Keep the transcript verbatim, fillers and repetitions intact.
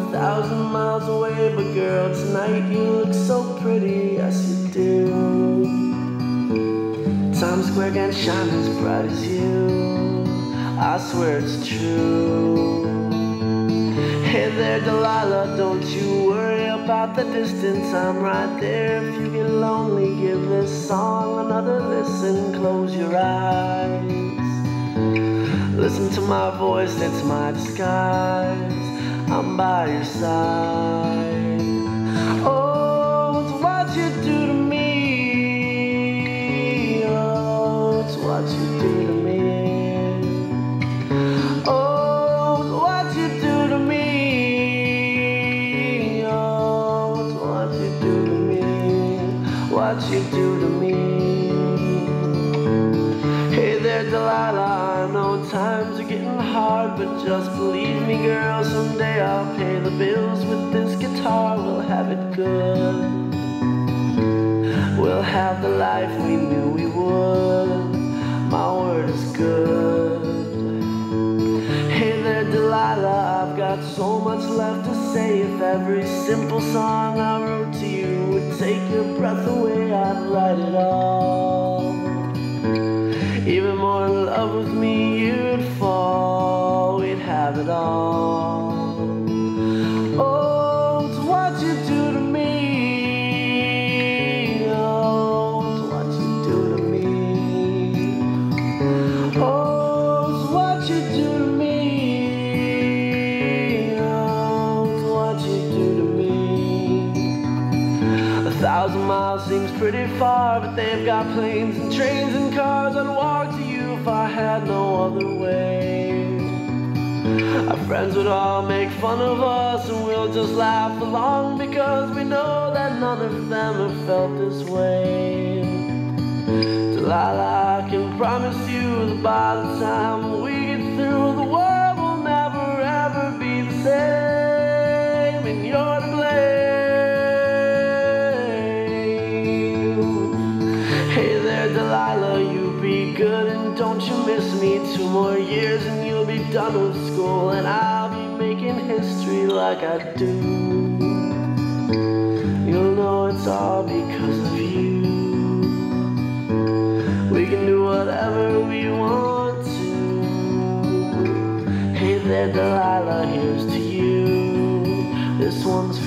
a thousand miles away, but girl, tonight you look so pretty, yes you do. Times Square can't shine as bright as you, I swear it's true. Hey there Delilah, don't you worry about the distance, I'm right there. If you get lonely, give this song another listen, close your eyes. Listen to my voice, it's my disguise, I'm by your side. Oh, it's what you do to me, oh, it's what you do to me. Oh, it's what you do to me, oh, it's what you do to me, what you do to me. Hey there Delilah, I know times are getting hard, but just believe me girl, someday I'll pay the bills with this guitar. We'll have it good, we'll have the life we knew we would, my word is good. Hey there Delilah, I've got so much left to say. If every simple song I wrote to you would take your breath away, I'd write it all. Even more in love with me you'd fall, we'd have it all. Oh, it's what you do to me, oh, it's what you do to me. Oh, it's what you do to me, oh, it's what you do to me. A thousand miles seems pretty far, but they've got planes and trains and cars. I'd walk to you if I had no other way. Our friends would all make fun of us, and we'll just laugh along, because we know that none of them have felt this way. Delilah, I can promise you that by the time we get through, the world will never ever be the same, and you're to blame. Hey there Delilah, you be good and don't you miss me. Two more years and you'll be done with school, and I'll be making history like I do. You'll know it's all because of you. We can do whatever we want to. Hey there Delilah, here's to you, this one's